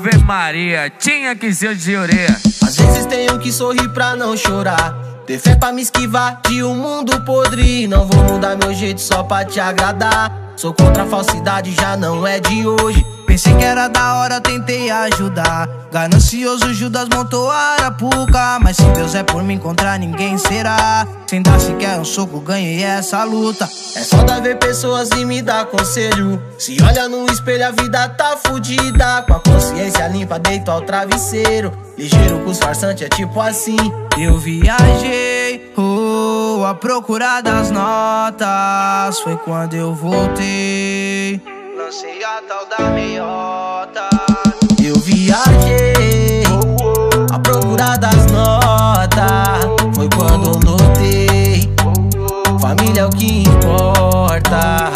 Ave Maria, tinha que ser de orelha. Às vezes tenho que sorrir pra não chorar, ter fé pra me esquivar de um mundo podre. Não vou mudar meu jeito só pra te agradar. Sou contra a falsidade, já não é de hoje. Pensei que era da hora, tentei ajudar. Ganancioso Judas montou a arapuca. Mas se Deus é por mim, contra ninguém será. Sem dar sequer um soco, ganhei essa luta. É foda ver pessoas e me dar conselho. Se olha no espelho, a vida tá fudida. Com a consciência limpa, deito ao travesseiro. Ligeiro com os farsantes, é tipo assim. Eu viajei, à procura das notas. Foi quando eu voltei, lancei a tal da meiota. Eu viajei, à procura das notas. Foi quando eu notei, família é o que importa.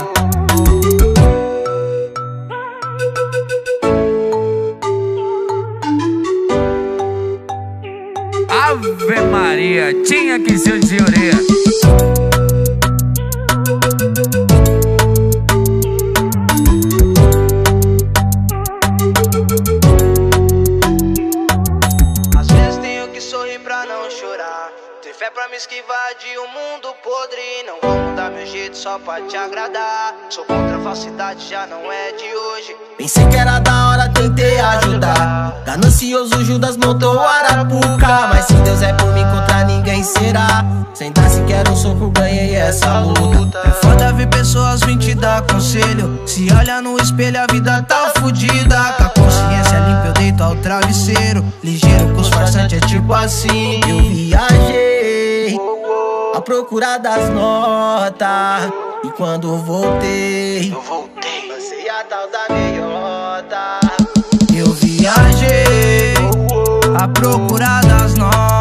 Ave Maria, tinha que ser de orelha. Às vezes tenho que sorrir pra não chorar, ter fé pra me esquivar de um mundo podre. Não vou mudar meu jeito só pra te agradar. Sou contra a falsidade, já não é de hoje. Pensei que era da hora, tentei ajudar. Ganancioso Judas montou a arapuca. Mas se Deus é por mim, contra ninguém será. Sem dar sequer um soco, ganhei essa luta. É foda ver pessoas vir te dar conselho. Se olha no espelho, a vida tá fudida. Com a consciência limpa, eu deito ao travesseiro. Ligeiro com os farsantes, é tipo assim. Eu viajei, à procura das notas. E quando eu voltei, lancei a tal da meiota. Eu viajei, à procura das notas.